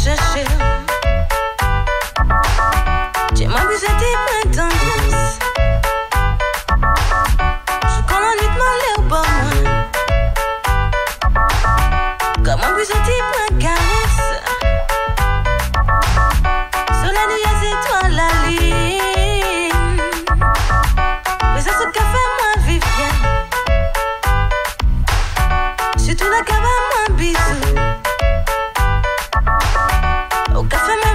chercher. J'ai moins besoin de tendresse. Je connais nuit de m'aller au bord. Comment besoin de caresse. Sur la nuit, les étoiles, la ligne. Mais ça, ce café, moi, Viviane. Surtout la cabane, moi, bisous. Au café,